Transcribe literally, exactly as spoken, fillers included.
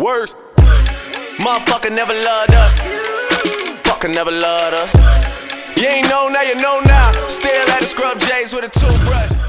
Worse. Motherfucker never loved her. Fucker never loved her. You ain't know now, you know now. Still at the scrub J's with a toothbrush.